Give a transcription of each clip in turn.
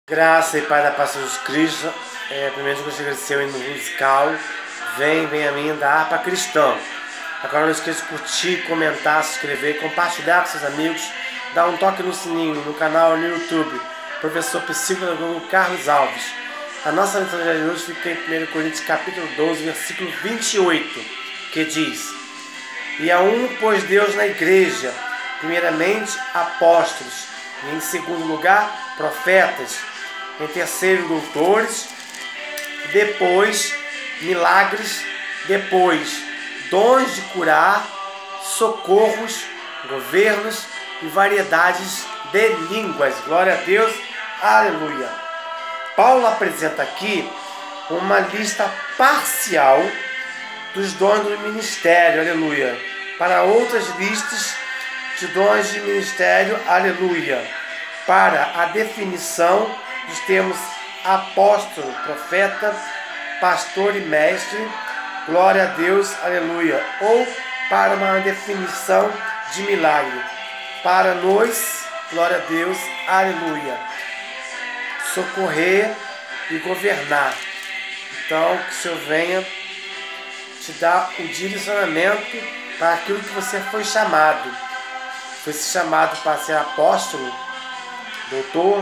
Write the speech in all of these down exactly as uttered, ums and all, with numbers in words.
Graça e Pai da paz de Jesus Cristo. É, primeiro eu gostaria de agradecer o hino musical Vem, Vem a Mim, da harpa cristã. Agora não esqueça de curtir, comentar, se inscrever, compartilhar com seus amigos, dar um toque no sininho, no canal no YouTube, Professor Psicólogo Carlos Alves. A nossa leitura de hoje fica em primeiro Coríntios capítulo doze, versículo vinte e oito, que diz: E a um pôs Deus na igreja, primeiramente apóstolos, e em segundo lugar profetas, em terceiro doutores, depois milagres, depois dons de curar, socorros, governos e variedades de línguas. Glória a Deus, aleluia. Paulo apresenta aqui uma lista parcial dos dons do ministério, aleluia, para outras listas de dons de ministério, aleluia, para a definição dos termos apóstolo, profeta, pastor e mestre, glória a Deus, aleluia, ou para uma definição de milagre, para nós, glória a Deus, aleluia, socorrer e governar. Então, que o Senhor venha te dar o direcionamento para aquilo que você foi chamado. Foi chamado para ser apóstolo, doutor,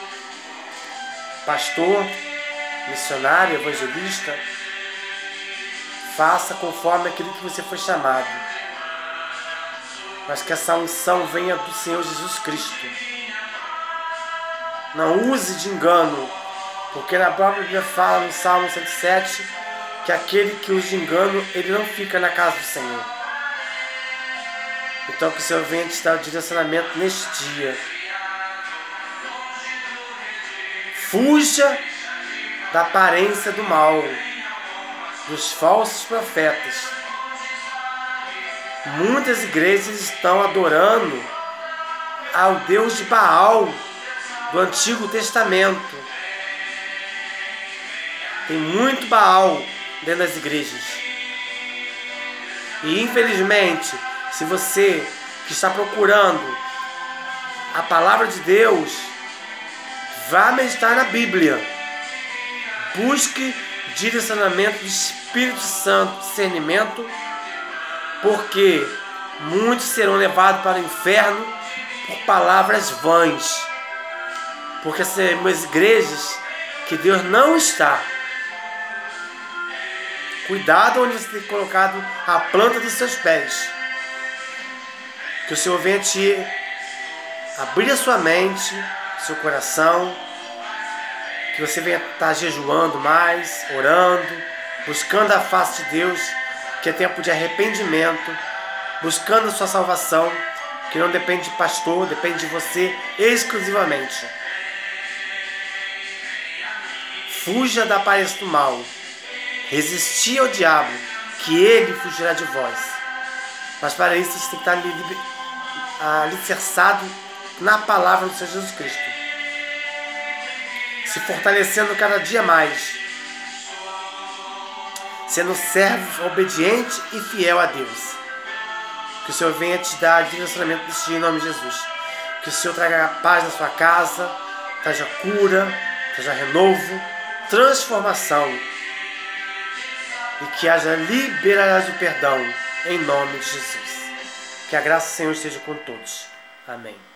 pastor, missionário, evangelista. Faça conforme aquilo que você foi chamado. Mas que essa unção venha do Senhor Jesus Cristo. Não use de engano, porque na própria Bíblia fala no Salmo cento e sete que aquele que usa de engano, ele não fica na casa do Senhor. Então que o Senhor venha te dar o direcionamento neste dia. Fuja da aparência do mal, dos falsos profetas. Muitas igrejas estão adorando ao Deus de Baal do Antigo Testamento. Tem muito Baal dentro das igrejas. E infelizmente, se você que está procurando a palavra de Deus, vá meditar na Bíblia. Busque direcionamento do Espírito Santo, discernimento, porque muitos serão levados para o inferno por palavras vãs. Porque são as igrejas que Deus não está. Cuidado onde você tem colocado a planta dos seus pés. Que o Senhor venha te abrir a sua mente, seu coração, que você venha estar jejuando mais, orando, buscando a face de Deus, que é tempo de arrependimento, buscando a sua salvação, que não depende de pastor, depende de você exclusivamente. Fuja da aparência do mal, resisti ao diabo, que ele fugirá de vós. Mas para isso você tem que estar alicerçado na palavra do Senhor Jesus Cristo, se fortalecendo cada dia mais, sendo servo obediente e fiel a Deus. Que o Senhor venha te dar direcionamento desse dia em nome de Jesus. Que o Senhor traga paz na sua casa, traga cura, traga renovo, transformação, e que haja liberdade do perdão em nome de Jesus. Que a graça do Senhor esteja com todos. Amém.